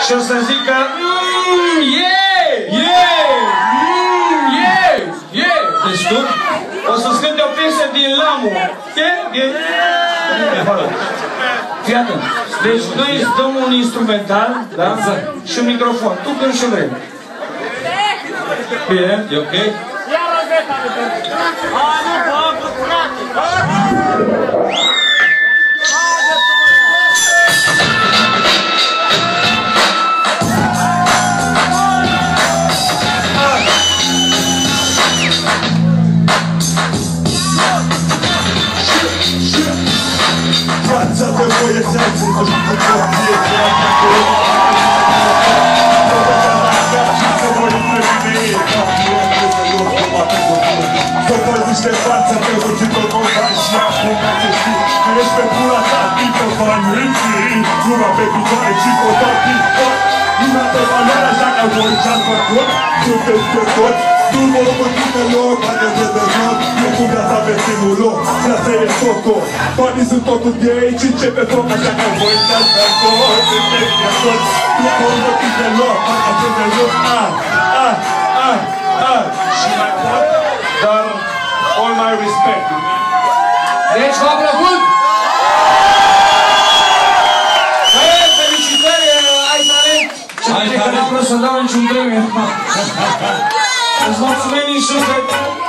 Și o să zică Deci tu o să-ți cânte o piesă din Lamu. Fii atent. Deci noi îți dăm un instrumental, da? Și un microfon. Tu când și vrei. Bine, e ok? Tu mă loc, care vede not, eu cu viața vecinul loc. Viața e totul, banii sunt totul de aici, începe foc, așa că voi să-ți tot, sunteți de tot. Tu mă loc, care vede not, și mai pot, dar all my respect. Deci v-a plăcut? Felicitări, ai talent! Ce că n-am vrut să dau niciun premiu. Îți mulțumim din suflet!